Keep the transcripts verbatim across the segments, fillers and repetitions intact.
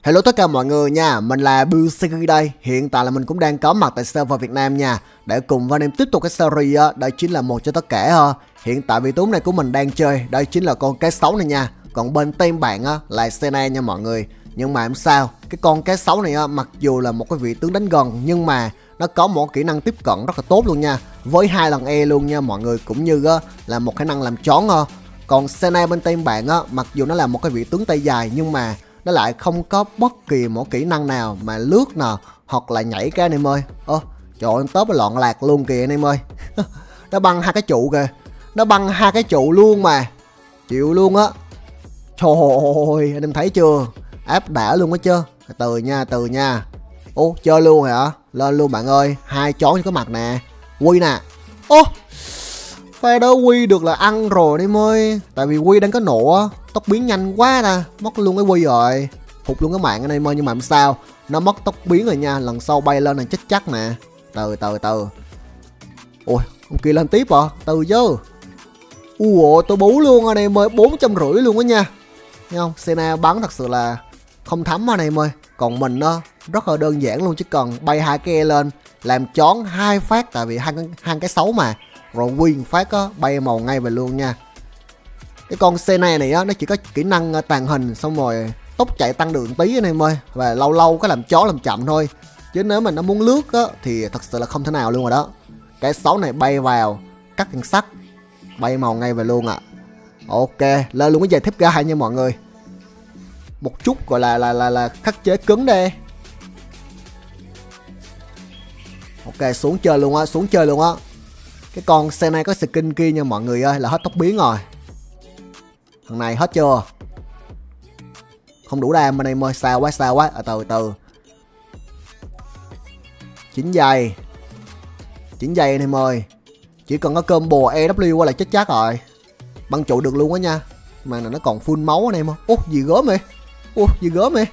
Hello tất cả mọi người nha, mình là Buseki đây. Hiện tại là mình cũng đang có mặt tại server Việt Nam nha, để cùng với anh em tiếp tục cái series á, đó chính là một cho tất cả ha. Hiện tại vị tướng này của mình đang chơi, đó chính là con cá sấu này nha. Còn bên team bạn á là Sena nha mọi người. Nhưng mà làm sao, cái con cá sấu này á, mặc dù là một cái vị tướng đánh gần nhưng mà nó có một kỹ năng tiếp cận rất là tốt luôn nha, với hai lần E luôn nha mọi người, cũng như á, là một khả năng làm chón ha. Còn Sena bên team bạn á, mặc dù nó là một cái vị tướng tay dài nhưng mà nó lại không có bất kỳ một kỹ năng nào mà lướt nào hoặc là nhảy cái anh em ơi. Ơ, trời ơi, em tớp loạn lạc luôn kìa anh em ơi. Nó băng hai cái trụ kìa, nó băng hai cái trụ luôn mà, chịu luôn á. Trời ơi, anh em thấy chưa, áp đã luôn á chứ. Từ nha, từ nha. Ô, chơi luôn hả? Lên luôn bạn ơi, hai chón cho cái mặt nè. Quy nè. Ô, pha đó Quy được là ăn rồi anh em ơi. Tại vì Quy đang có nộ á, tốc biến nhanh quá ta, mất luôn cái Quy rồi, hụt luôn cái mạng anh em ơi. Nhưng mà làm sao, nó mất tốc biến rồi nha, lần sau bay lên là chết chắc nè. Từ từ từ. Ui, ông kia lên tiếp à, từ chứ. Ủa, tôi bú luôn anh em ơi, bốn trăm rưỡi luôn á nha. Thấy không, Sena bắn thật sự là không thấm anh em ơi. Còn mình đó rất là đơn giản luôn, chỉ cần bay hai cái E lên làm chón hai phát, tại vì hai, hai cái xấu mà, rồi Quy phát á, bay màu ngay về luôn nha. Cái con Sena này á, nó chỉ có kỹ năng tàng hình, xong rồi tốc chạy tăng đường tí anh em ơi, và lâu lâu có làm chó làm chậm thôi, chứ nếu mà nó muốn lướt á thì thật sự là không thể nào luôn rồi đó. Cái xấu này bay vào cắt can sắt, bay màu ngay về luôn ạ. À. Ok, lên luôn cái giày thép gai nha mọi người, một chút gọi là là là là khắc chế cứng đây. Ok, xuống chơi luôn á, xuống chơi luôn á. Cái con Sena có skin kia nha mọi người ơi, là hết tốc biến rồi. Thằng này hết chưa? Không đủ đam anh em ơi, sao quá sao quá. À, từ từ. Chín giây. Chín giây anh em ơi. Chỉ cần có combo E W qua là chết chắc rồi. Băng trụ được luôn á nha. Mà nó còn full máu anh em ơi. Ủa gì gớm vậy? Ủa gì gớm vậy?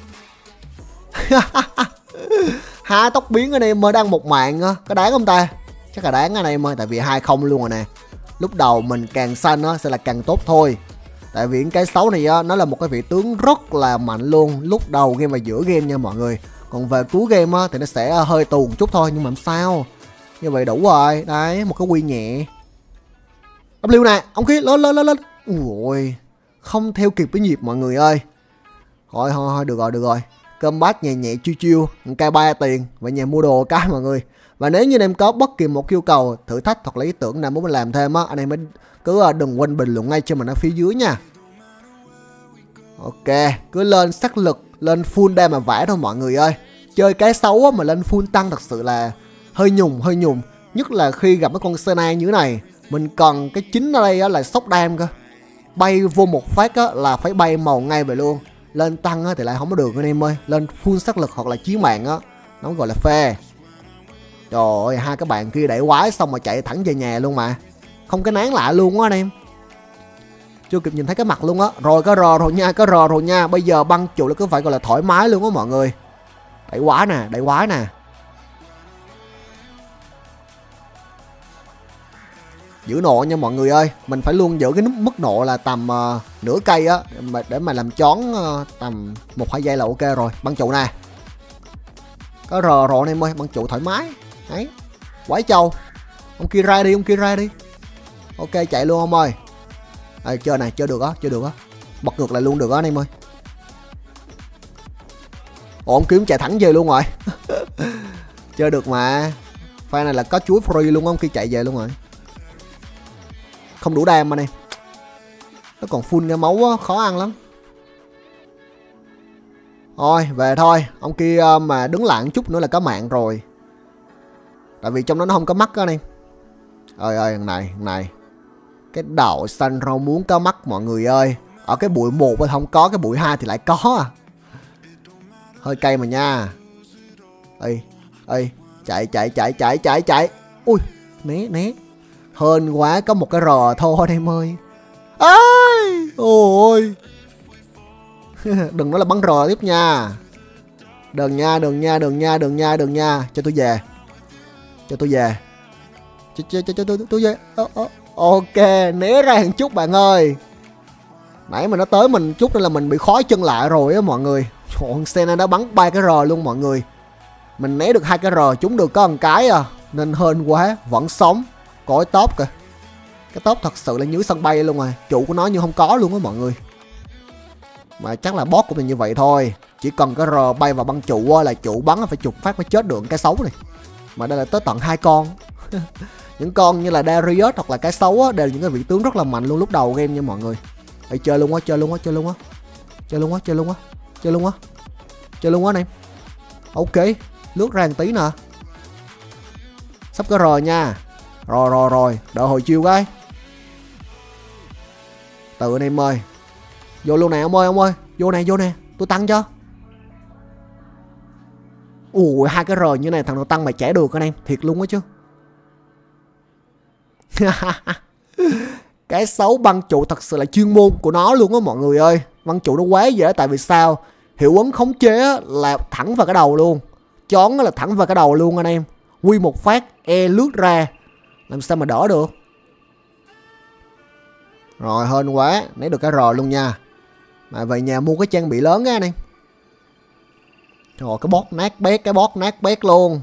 Hai tốc biến anh em ơi, đang một mạng á, có đáng không ta? Chắc là đáng anh em ơi, tại vì hai không luôn rồi nè. Lúc đầu mình càng xanh á sẽ là càng tốt thôi. Tại vì cái xấu này á, nó là một cái vị tướng rất là mạnh luôn, lúc đầu game và giữa game nha mọi người. Còn về cuối game á thì nó sẽ hơi tù một chút thôi, nhưng mà làm sao, như vậy đủ rồi. Đấy, một cái quy nhẹ. W nè, ông kia lên lên lên lên. Ui, không theo kịp với nhịp mọi người ơi. Thôi thôi thôi, được rồi được rồi. Combat nhẹ nhẹ chiêu chiêu, cây ba tiền và nhà mua đồ cái mọi người. Và nếu như anh em có bất kỳ một yêu cầu, thử thách hoặc là ý tưởng nào muốn mình làm thêm á, anh em cứ đừng quên bình luận ngay cho mình ở phía dưới nha. Ok, cứ lên sắc lực, lên full đam mà vãi thôi mọi người ơi. Chơi cái xấu á, mà lên full tăng thật sự là hơi nhùng, hơi nhùng. Nhất là khi gặp cái con Sena như thế này, mình cần cái chính ở đây á, là sốc đam cơ. Bay vô một phát á, là phải bay màu ngay về luôn. Lên tăng á, thì lại không có được anh em ơi. Lên full sắc lực hoặc là chí mạng á, nó gọi là phê. Trời ơi, hai các bạn kia đẩy quái xong mà chạy thẳng về nhà luôn mà. Không cái nán lạ luôn á anh em. Chưa kịp nhìn thấy cái mặt luôn á. Rồi có rò rồi nha, có rò rồi nha. Bây giờ băng trụ là cứ phải gọi là thoải mái luôn á mọi người. Đẩy quái nè, đẩy quái nè. Giữ nộ nha mọi người ơi. Mình phải luôn giữ cái mức nộ là tầm uh, nửa cây á, để mà, để mà làm chón uh, tầm một hai giây là ok rồi. Băng trụ nè. Có rò rồi anh em ơi, băng trụ thoải mái. Đấy, quái châu. Ông kia ra đi, ông kia ra đi. Ok, chạy luôn ông ơi. À, chơi này, chơi được á, chơi được á. Bật ngược lại luôn được á anh em ơi. Ồ, ông kiếm chạy thẳng về luôn rồi. Chơi được mà. Pha này là có chuối free luôn, ông kia chạy về luôn rồi. Không đủ đam anh em. Nó còn full cái máu á, khó ăn lắm. Thôi, về thôi. Ông kia mà đứng lại một chút nữa là có mạng rồi. Tại vì trong đó nó không có mắt á anh em. Ơi ơi, thằng này, thằng này. Cái đầu xanh rau muốn có mắt mọi người ơi. Ở cái bụi một không có, cái bụi hai thì lại có à. Hơi cay mà nha. Ê, ê, chạy chạy chạy chạy chạy chạy. Ui, né né. Hên quá, có một cái rò thôi anh em ơi. Ơi, ôi. Đừng nói là bắn rò tiếp nha. Đừng nha, đừng nha, đừng nha, đừng nha, đừng nha. Cho tôi về. Cho tôi về. Cho, cho, cho, cho tôi, tôi về. Ô, ô. Ok, né ra một chút bạn ơi. Nãy mà nó tới mình chút nên là mình bị khói chân lại rồi á mọi người. Trời, Senna đã bắn ba cái R luôn mọi người. Mình né được hai cái R, chúng được có một cái à, nên hên quá, vẫn sống. Có cái top kìa. Cái top thật sự là dưới sân bay luôn rồi. Trụ của nó như không có luôn á mọi người. Mà chắc là boss của mình như vậy thôi. Chỉ cần cái R bay vào băng trụ là trụ bắn phải chục phát mới chết được cái xấu này. Mà đây là tới tận hai con. Những con như là Darius hoặc là cái xấu á, đều là những cái vị tướng rất là mạnh luôn lúc đầu game nha mọi người. Ê, chơi luôn á, chơi luôn á, chơi luôn á. Chơi luôn á, chơi luôn á. Chơi luôn á. Chơi luôn á anh em. Ok, lướt ra một tí nè. Sắp có R nha. Rồi rồi rồi, đợi hồi chiêu cái. Từ anh em ơi. Vô luôn nè ông ơi, ông ơi. Vô nè, vô nè, tôi tăng cho. Ui, hai cái R như này thằng nào tăng mà chẻ được anh em. Thiệt luôn á chứ. Cái xấu băng trụ thật sự là chuyên môn của nó luôn á mọi người ơi. Băng trụ nó quá dễ, tại vì sao? Hiệu ứng khống chế là thẳng vào cái đầu luôn. Chón là thẳng vào cái đầu luôn anh em. Quy một phát E lướt ra. Làm sao mà đỡ được. Rồi hên quá, lấy được cái R luôn nha. Mà về nhà mua cái trang bị lớn á anh em. Trời, cái boss nát bét, cái boss nát bét luôn.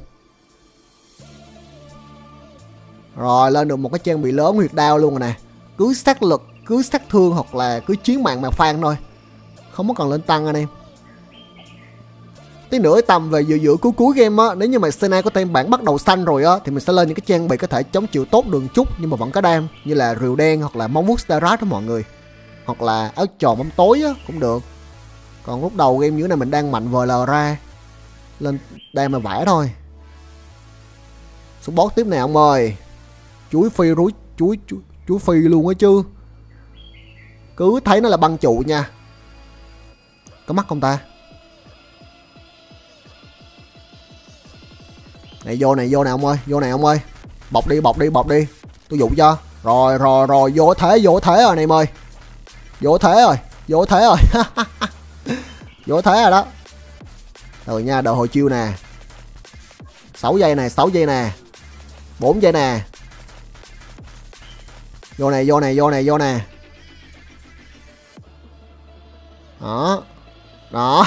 Rồi lên được một cái trang bị lớn huyệt đao luôn rồi nè. Cứ sát lực, cứ sát thương hoặc là cứ chiến mạng mà phan thôi. Không có cần lên tăng anh em. Tí nữa tầm về giữa giữa cuối cuối game á, nếu như mà Senna có thêm bản bắt đầu xanh rồi á, thì mình sẽ lên những cái trang bị có thể chống chịu tốt đường chút nhưng mà vẫn có đam, như là rìu đen hoặc là móng vuốt Starat đó mọi người. Hoặc là áo tròn bóng tối á cũng được. Còn lúc đầu game như này mình đang mạnh vờ lờ ra. Lên đam mà vẽ thôi. Xuống boss tiếp nè ông ơi. Chuối phi rúi, chuối chuối, chuối phi luôn á chứ. Cứ thấy nó là băng trụ nha. Có mắt không ta? Này vô này, vô nè ông ơi, vô nè ông ơi. Bọc đi, bọc đi, bọc đi. Tôi dụ cho. Rồi, rồi, rồi, vô thế, vô thế rồi này em ơi. Vô thế rồi, vô thế rồi. Vô thế rồi đó. Rồi nha, đợi hồi chiêu nè. sáu giây nè, sáu giây nè. bốn giây nè. Vô nè, vô nè, vô nè, vô nè. Đó. Đó.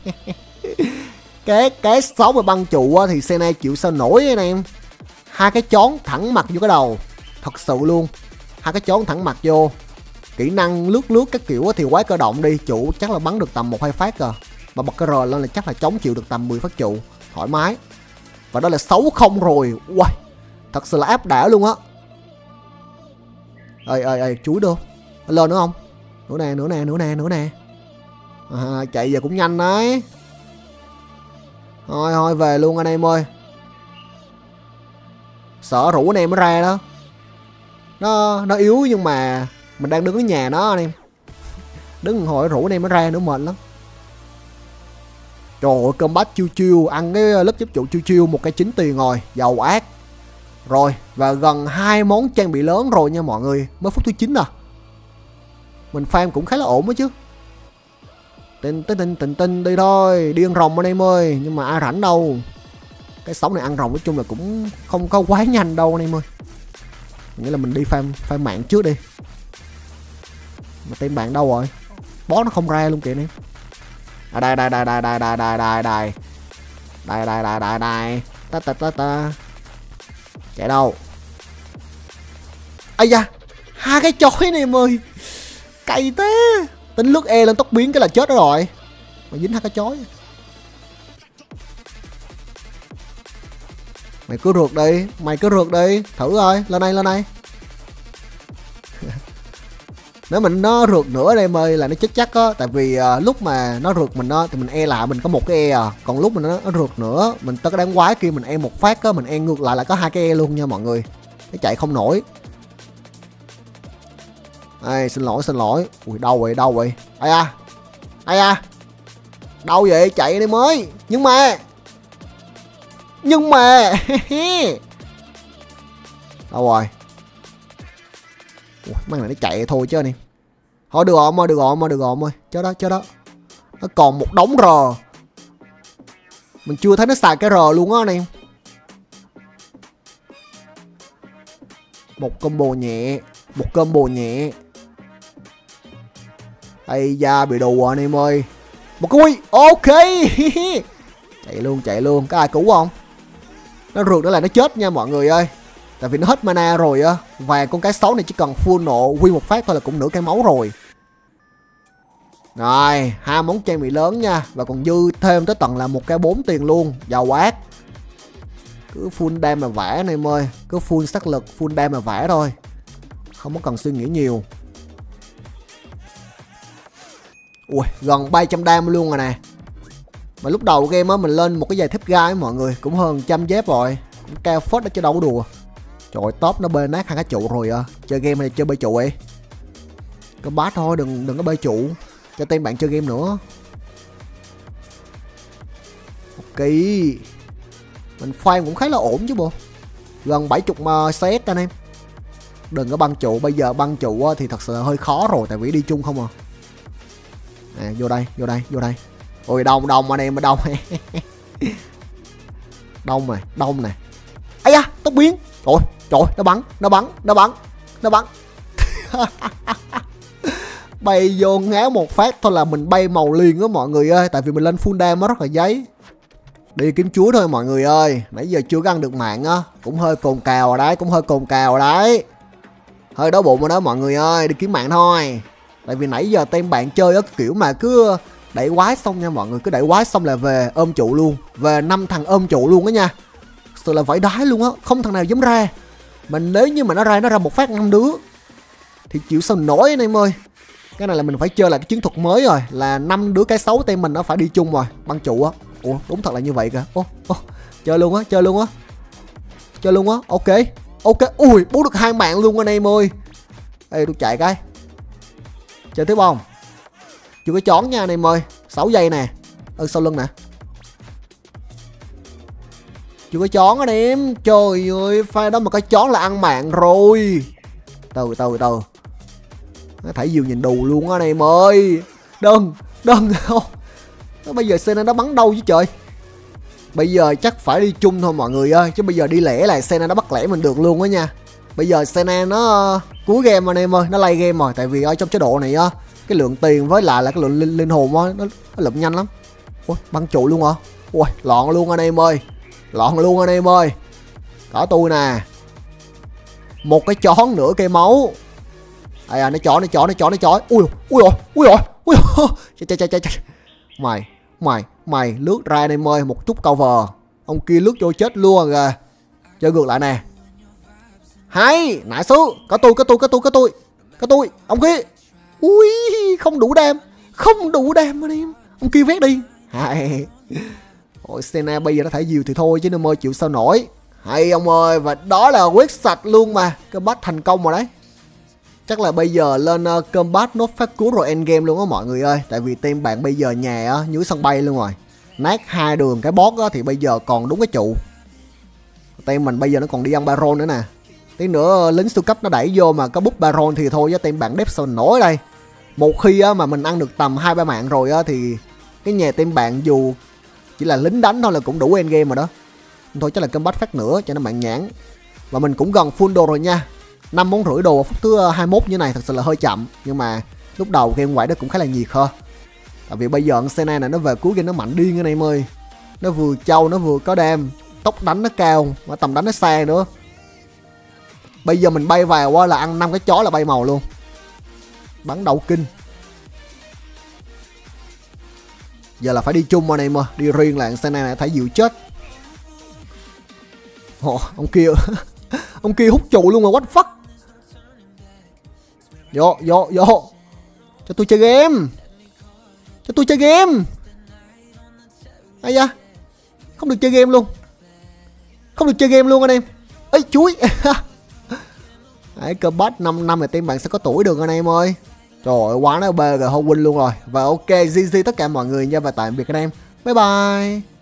Cái cái sáu và băng trụ thì Senna chịu sao nổi anh em. Hai cái chón thẳng mặt vô cái đầu. Thật sự luôn. Hai cái chón thẳng mặt vô. Kỹ năng lướt lướt các kiểu thì quá cơ động đi. Trụ chắc là bắn được tầm một hai phát rồi. Mà bật cái R lên là chắc là chống chịu được tầm mười phát trụ. Thoải mái. Và đó là sáu không rồi. Wow. Thật sự là áp đảo luôn á. Ê ê ê, chuối đâu. Lên nữa không? Nữa nè, nữa nè, nữa nè, nữa nè. À, chạy về cũng nhanh đấy. Thôi thôi về luôn anh em ơi. Sợ rủ anh em mới ra đó. Nó nó yếu nhưng mà mình đang đứng ở nhà nó anh em. Đứng hồi rủ anh em mới ra nữa mệt lắm. Trời ơi, combat chiêu chiêu. Ăn cái lớp chấp trụ chiêu chiêu một cái chín tiền rồi. Giàu ác. Rồi và gần hai món trang bị lớn rồi nha mọi người. Mới phút thứ chín à. Mình farm cũng khá là ổn đó chứ. Tinh tinh tinh tinh tinh đi thôi. Đi ăn rồng anh em ơi. Nhưng mà ai rảnh đâu. Cái sống này ăn rồng nói chung là cũng không có quá nhanh đâu anh em ơi. Nghĩa là mình đi farm, farm mạng trước đi. Mà tên bạn đâu rồi? Bó nó không ra luôn kìa anh em. À đây đây đây đây đây đây đây đây đây. Đây đây đây đây đây. Ta ta ta ta. Chạy đâu? Ây da. Hai cái chói này em ơi. Cày thế. Tính lướt E lên tốc biến cái là chết đó rồi. Mà dính hai cái chói. Mày cứ rượt đi. Mày cứ rượt đi. Thử coi. Lên đây lên đây. Nếu mình nó rượt nữa đây em ơi là nó chết chắc á. Tại vì uh, lúc mà nó rượt mình á thì mình E lại mình có một cái E à. Còn lúc mình nó, nó rượt nữa mình tới cái đám quái kia mình E một phát á. Mình E ngược lại là có hai cái E luôn nha mọi người. Nó chạy không nổi. Ê, xin lỗi xin lỗi. Ui đâu rồi đâu rồi. Ai à. Ai à. Đâu vậy chạy đi mới. Nhưng mà Nhưng mà đâu rồi. Ủa, mang này nó chạy thôi chứ anh. Thôi được rồi ông ơi, được rồi ông ơi, được rồi ông ơi. Chết đó, chết đó. Nó còn một đống R. Mình chưa thấy nó xài cái R luôn á anh em. Một combo nhẹ. Một combo nhẹ. Ây da bị đù rồi anh em ơi. Một cái quy. Ok. Chạy luôn, chạy luôn. Có ai cứu không? Nó rượt nữa là nó chết nha mọi người ơi. Tại vì nó hết mana rồi á. Và con cái xấu này chỉ cần full nộ quy một phát thôi là cũng nửa cái máu rồi. Rồi, hai món trang bị lớn nha. Và còn dư thêm tới tận là một cái bốn tiền luôn. Giàu quá. Cứ full đam mà vẽ này em ơi. Cứ full sắc lực, full đam mà vẽ thôi. Không có cần suy nghĩ nhiều. Ui, gần ba trăm đam luôn rồi nè. Mà lúc đầu game á mình lên một cái giày thép gai mọi người. Cũng hơn trăm dép rồi. Cũng cao phết đó chứ đâu có đùa. Trời ơi, top nó bê nát hai cái trụ rồi à. Chơi game này chơi bê trụ ấy. Có bát thôi, đừng đừng có bê trụ. Cho tên bạn chơi game nữa. Ok. Mình farm cũng khá là ổn chứ bộ. Gần bảy mươi set anh em. Đừng có băng trụ. Bây giờ băng trụ thì thật sự là hơi khó rồi. Tại vì đi chung không à. À, vô đây, vô đây, vô đây. Ôi đông, đông anh em, đông. Đông này, đông nè. Ây da, tốc biến. Trời trời, nó bắn, nó bắn, nó bắn, nó bắn. Bay vô ngáo một phát thôi là mình bay màu liền á mọi người ơi. Tại vì mình lên full dam rất là giấy. Đi kiếm chuối thôi mọi người ơi. Nãy giờ chưa ăn được mạng á. Cũng hơi cồn cào rồi đấy, cũng hơi cồn cào rồi đấy. Hơi đói bụng rồi đó mọi người ơi. Đi kiếm mạng thôi. Tại vì nãy giờ team bạn chơi á kiểu mà cứ đẩy quái xong nha mọi người. Cứ đẩy quái xong là về ôm trụ luôn. Về năm thằng ôm trụ luôn á nha. Sự là vãi đái luôn á. Không thằng nào dám ra. Mình nếu như mà nó ra, nó ra một phát năm đứa thì chịu sao nổi anh em ơi. Cái này là mình phải chơi lại cái chiến thuật mới rồi. Là năm đứa cái xấu team mình nó phải đi chung rồi. Băng trụ á. Ủa đúng thật là như vậy kìa. Ô, ô, chơi luôn á, chơi luôn á. Chơi luôn á, ok. Ok, ui, bú được hai mạng luôn anh em ơi. Ê, tôi chạy cái. Chơi tiếp không? Chưa có chón nha anh em ơi. Sáu giây nè. Ừ, sau lưng nè. Chưa có chón anh em. Trời ơi, pha đó mà có chón là ăn mạng rồi. Từ từ từ. Nó thảy diều nhìn đù luôn á anh em ơi. Đừng, đừng. Bây giờ Senna nó bắn đâu chứ trời. Bây giờ chắc phải đi chung thôi mọi người ơi. Chứ bây giờ đi lẻ là Senna nó bắt lẻ mình được luôn á nha. Bây giờ Senna nó uh, cuối game anh em ơi. Nó lay game rồi. Tại vì ở trong chế độ này á, cái lượng tiền với lại là cái lượng linh, linh hồn á, nó, nó lụm nhanh lắm. Ui, băng trụ luôn hả? Ui, lọn luôn anh em ơi. Lọn luôn anh em ơi. Có tôi nè. Một cái chón nữa cây máu. Đây à, nó chó, nó chó, nó chó, nó chó. Ui, ui rồi, ui rồi, ui rồi. Chạy, chạy, chạy, chạy. Mày, mày, mày lướt ra anh em ơi. Một chút cover. Ông kia lướt vô chết luôn kìa. Chơi ngược lại nè. Hay, nãy số. Có tôi, có tôi, có tôi, có tôi. Có tôi, ông kia. Ui, không đủ đam. Không đủ đam anh em. Ông kia vét đi. Hay. Ôi Senna bây giờ nó thả diều thì thôi chứ anh em ơi, chịu sao nổi. Hay ông ơi. Và đó là quét sạch luôn mà. Combat thành công rồi đấy. Chắc là bây giờ lên uh, combat nốt phát cứu rồi endgame luôn á mọi người ơi. Tại vì team bạn bây giờ nhà á, dưới sân bay luôn rồi. Nát hai đường cái boss á, thì bây giờ còn đúng cái trụ. Team mình bây giờ nó còn đi ăn Baron nữa nè. Tí nữa lính siêu cấp nó đẩy vô mà có búp Baron thì thôi, với team bạn đép sao nổi đây. Một khi á, mà mình ăn được tầm hai ba mạng rồi á, thì cái nhà team bạn dù chỉ là lính đánh thôi là cũng đủ endgame rồi đó. Thôi chắc là combat phát nữa cho nó mạng nhãn. Và mình cũng gần full đồ rồi nha. Năm món rưỡi đồ phút thứ hai mươi mốt như này thật sự là hơi chậm. Nhưng mà lúc đầu game ngoại đó cũng khá là nhiệt hơn. Tại vì bây giờ Senna này nó về cuối game nó mạnh điên anh em ơi. Nó vừa trâu, nó vừa có đam, tốc đánh nó cao, và tầm đánh nó xa nữa. Bây giờ mình bay vào qua là ăn năm cái chó là bay màu luôn. Bắn đầu kinh. Giờ là phải đi chung anh em ơi. Đi riêng là Senna này thấy dịu chết. Ồ, ông kia. Ông kia hút trụ luôn rồi, what the fuck. Vô, vô, vô. Cho tôi chơi game. Cho tôi chơi game. Ây da. Không được chơi game luôn. Không được chơi game luôn anh em. Ê, chuối. Đấy, combat năm năm thì team bạn sẽ có tuổi được anh em ơi. Trời ơi, quá nó bê rồi, hô win luôn rồi. Và ok, giê giê tất cả mọi người nha. Và tạm biệt anh em. Bye bye.